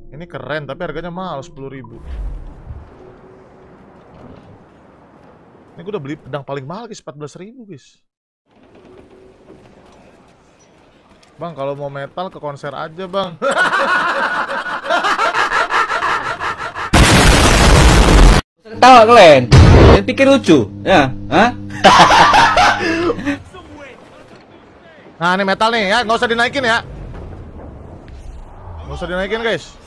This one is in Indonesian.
Ini keren tapi harganya mahal 10.000. Ini gue udah beli pedang paling mahal guys, 14.000 guys. Bang, kalau mau metal ke konser aja bang. Ketawa kalian, kalian pikir lucu, ya? Hah? Nah ini metal nih ya, nggak usah dinaikin ya. Nggak usah dinaikin guys.